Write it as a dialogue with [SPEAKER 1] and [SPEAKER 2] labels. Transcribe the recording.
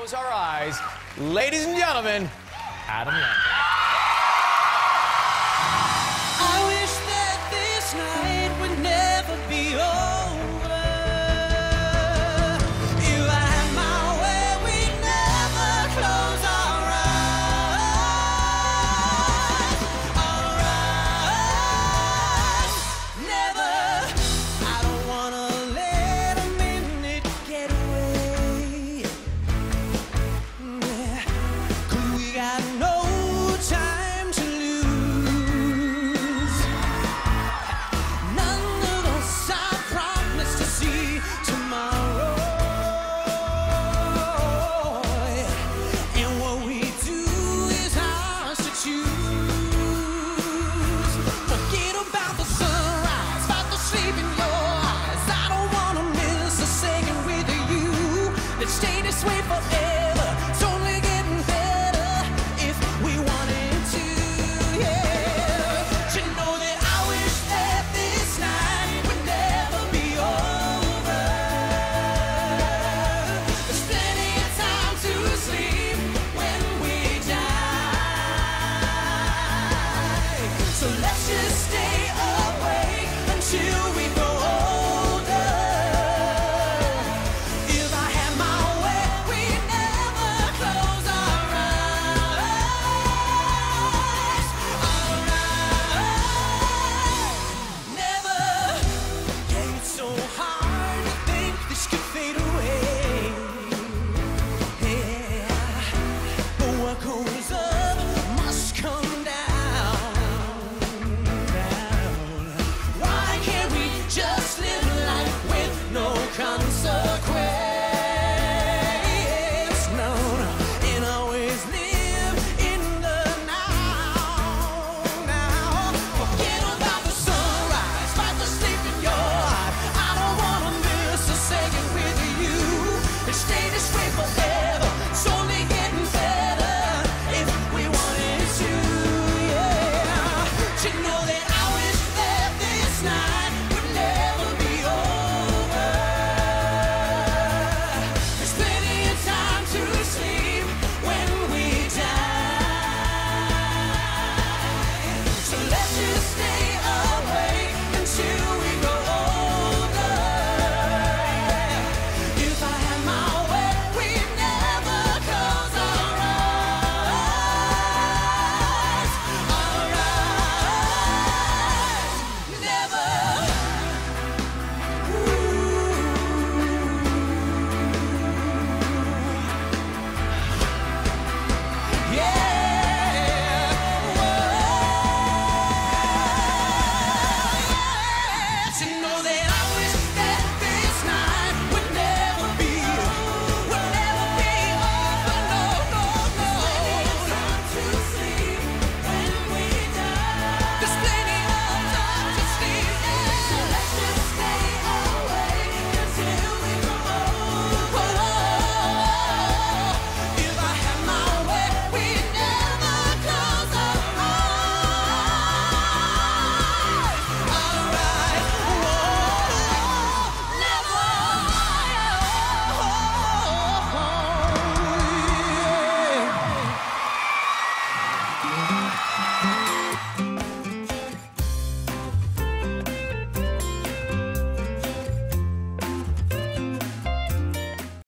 [SPEAKER 1] close our eyes. Ladies and gentlemen, Adam Lambert.
[SPEAKER 2] I wish that this night would never be over. If I had my way, we'd never close our eyes. Never. I don't wanna let a minute get away. Yeah. 'Cause we got no time to lose. None of us, I promise to see tomorrow. And what we do is ours to choose. Forget about the sunrise, fight the sleep in your eyes. I don't wanna miss a second with you. Let's stay this way forever.